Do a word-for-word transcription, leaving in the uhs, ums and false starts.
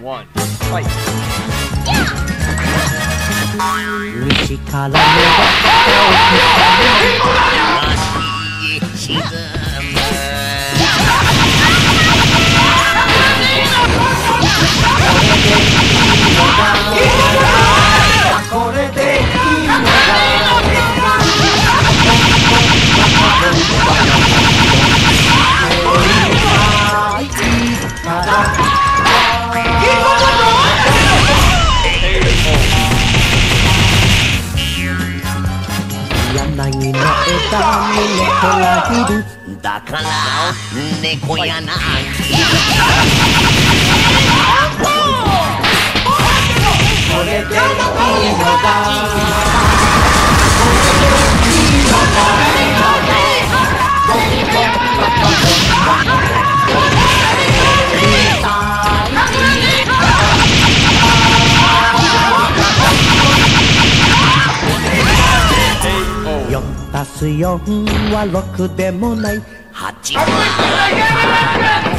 one, fight. 牛から目が沈むこれでいいのだ柳の枝に猫がいるだから猫やなこれでいいのだよんたすよんはろくでもないはちは